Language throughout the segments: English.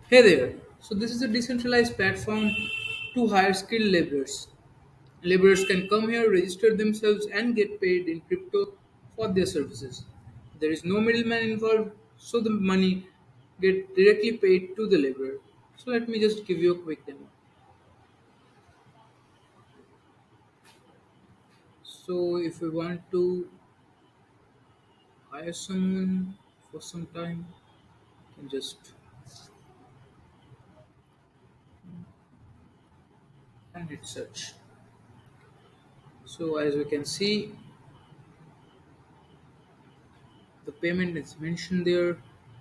Hey there. So this is a decentralized platform to hire skilled laborers. Laborers can come here, register themselves, and get paid in crypto for their services. There is no middleman involved, so the money get directly paid to the laborer. So let me just give you a quick demo. So if we want to hire someone for some time, you can just and hit search. So as we can see, the payment is mentioned there,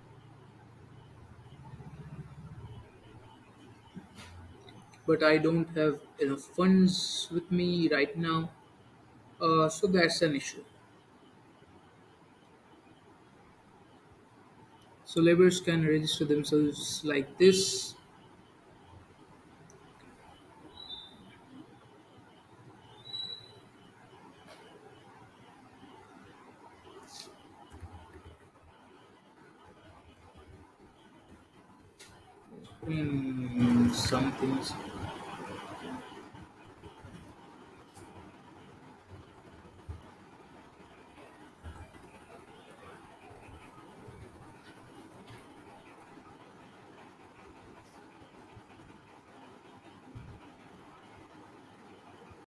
but I don't have enough funds with me right now. So that's an issue. So laborers can register themselves like this. Some things.